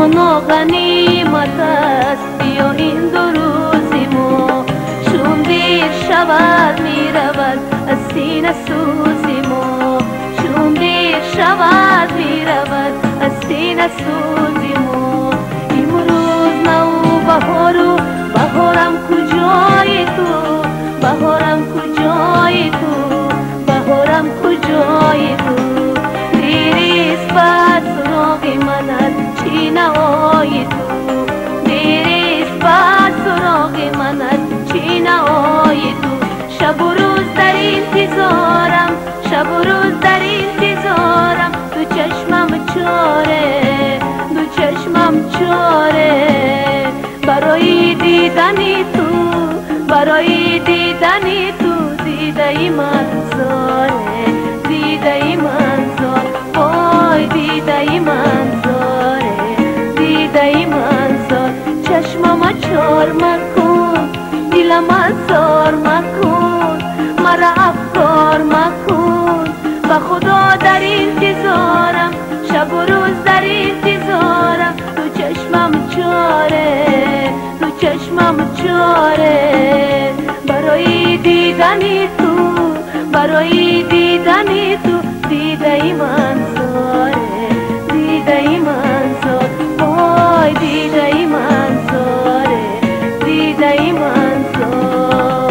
جان غنیمت است بیا این دو روزیمو چون دیر شود میرود از سینه سوزیمو چون دیر شود میرود از سینه سوزیمو امروز نو بهارو بهارم کجای تو بهارم کجای تو بهارم کجای تو دیریست بعد سراغ منت چی نوای تو دیریست بعد سراغ منت چی نوای تو شب و روز در انتظارم شب و روز در انتظارم تو چشمم چاره دو چشمم چاره برای دیدنی تو برای دیدنی تو دیده من زاره دیده من زاره وای دیده من زاره دیده من زاره چشمم چار مکن دلم زار مکن مرا افکار مکن به خدا در انتظارم شب و روز در انتظارم تو چشمم چاره تو چشمم چاره برای دیدنی تو برای دیدنی تو دیده من زاره دیده من زاره وای دیده من زاره دیده من زاره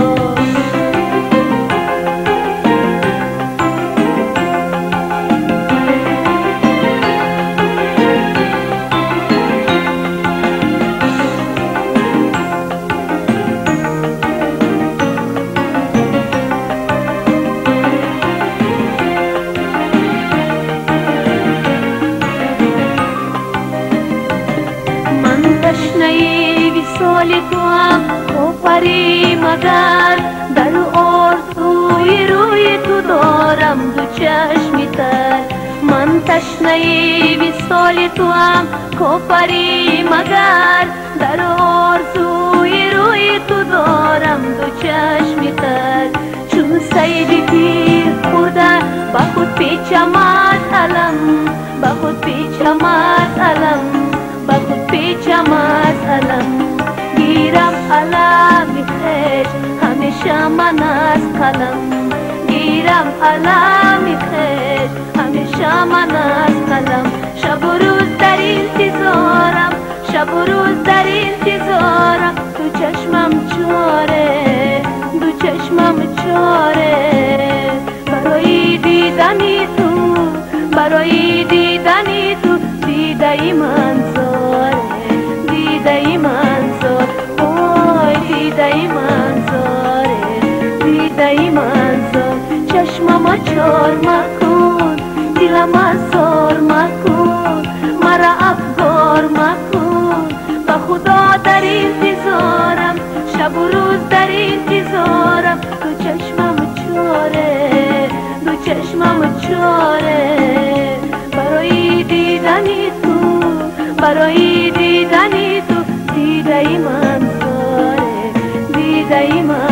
تشنه وصال تو هم پری مگر در آرزوی روی تو دارم دو چشمی تر من تشنه وصال تو هم پری مگر در آرزوی روی تو دارم دو چشمی تر چون سیل تیر خورده با خود پیچم از علم با خود پیچم از علم با خود پیچم از علم گیرم علم خیش همیشه من از قلم گیرم علم خیش همیشه من از قلم شب و روز در انتظارم شب و روز در انتظارم تو چشمم چاره دو چشمم چاره برای دیدنی تو برای دیدنی تو دیده من زاره دیده من زاره وای دیده من زاره دیده من زاره چشمم چار مکن دلم زار مکن مرا افکار مکن به خدا در انتظارم شب و روز در انتظارم تو چشمم چاره دو چشمم چاره برای دیدنی تو برای دیدنی تو دیده من زاره دیده من